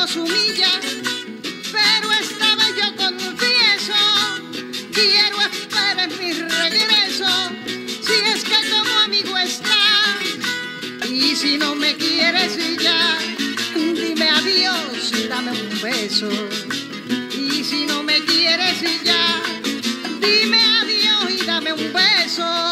nos humilla, pero esta vez yo confieso, quiero esperar mi regreso, si es que como amigo estás, y si no me quieres ya, dime adiós y dame un beso, y si no me quieres ya, dime adiós y dame un beso.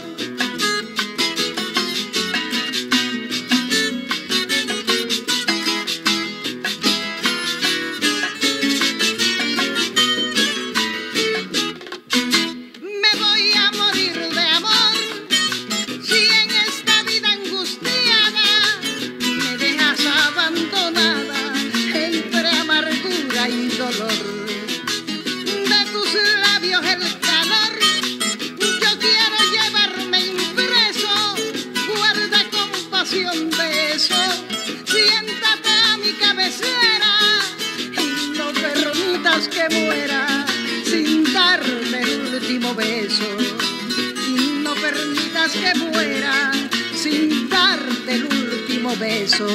Que muera sin darme el último beso, y no permitas que muera sin darte el último beso.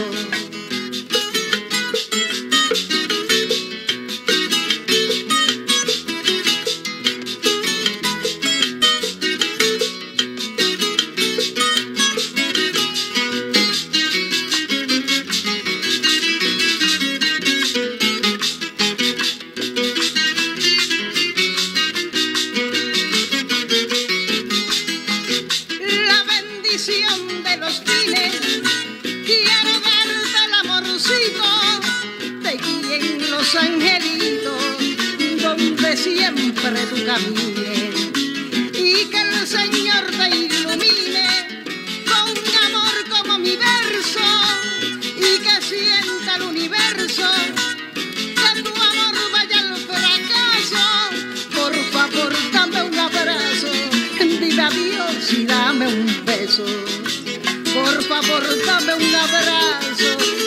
De los fines, quiero darte el amorcito, te guíen los angelitos donde siempre tú camines, y que el Señor te ilumine con amor como mi verso, y que sienta el universo que tu amor vaya al fracaso. Por favor dame un abrazo, dime adiós y dame un beso. Por favor, dame un abrazo